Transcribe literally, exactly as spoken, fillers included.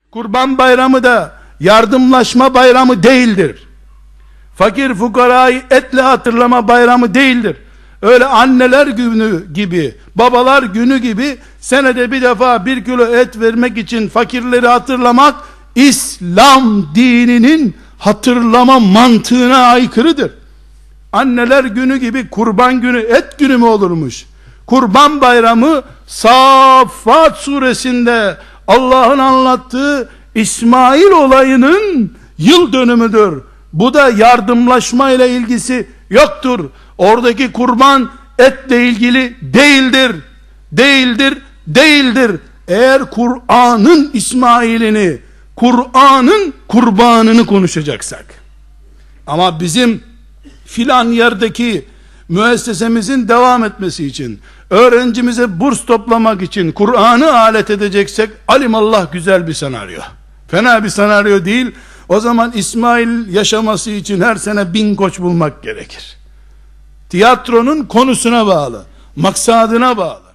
Kurban bayramı da yardımlaşma bayramı değildir. Fakir fukarayı etle hatırlama bayramı değildir. Öyle anneler günü gibi, babalar günü gibi senede bir defa bir kilo et vermek için fakirleri hatırlamak, İslam dininin hatırlama mantığına aykırıdır. Anneler günü gibi kurban günü et günü mü olurmuş? Kurban bayramı Saffat suresinde Allah'ın anlattığı İsmail olayının yıl dönümüdür. Bu da yardımlaşma ile ilgisi yoktur. Oradaki kurban etle ilgili değildir. Değildir, değildir. Eğer Kur'an'ın İsmail'ini, Kur'an'ın kurbanını konuşacaksak. Ama bizim filan yerdeki müessesemizin devam etmesi için, öğrencimize burs toplamak için Kur'an'ı alet edeceksek, alimallah güzel bir senaryo. Fena bir senaryo değil. O zaman İsmail yaşaması için her sene bin koç bulmak gerekir. Tiyatronun konusuna bağlı, maksadına bağlı.